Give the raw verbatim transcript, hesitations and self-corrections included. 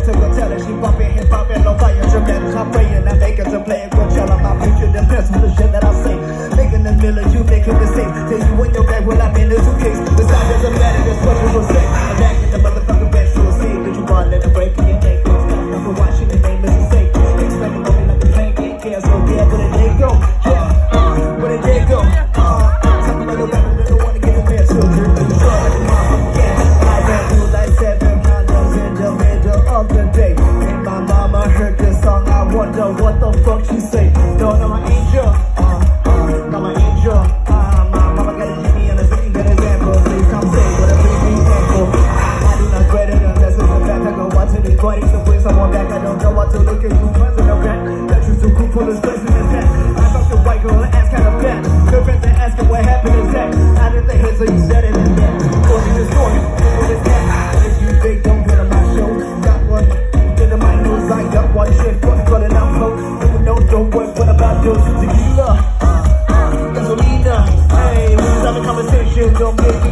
to go tell her she bumping hip hop and no fire dramatic. I'm praying I make her to play a Coachella. My future depends on the shit that I say. Making the middle, you making mistakes. Tell you when you're back when I'm in the suitcase. Besides, doesn't matter, that's what people say. I'm back in the motherfucking bench to a scene. But you want let it break in your ankles. I'm for watching the name is a mistake. Expecting me like a train can't care. So yeah, where did they go? Yeah, uh, where did they go? Uh, talking about your back, they don't want to get in there too. You sure like a motherfucking cat. I ran through like seven condos in the middle of the day. And my mama heard this song, I wonder what the fuck she say. No, no, my angel. Uh, uh, no, my angel. Uh, my mama got a genie and a pretty good example. Please come say what a pretty example. I do not dread it unless it's a fact. I go watch it in twenty to bring someone back. I don't know what to look at you friends in the back. That you too cool for this place in the back. I thought your white girl ass kind of fat. Her friends are asking what happened is that. I didn't think it so you said it in that. Story is story. What is that? If you think don't get on my show. Got one. Get on my nose. I got one shit. What's running out close? Even though don't work. What about those tequila? Uh, uh, gasolina. Hey, when you have a conversation, don't make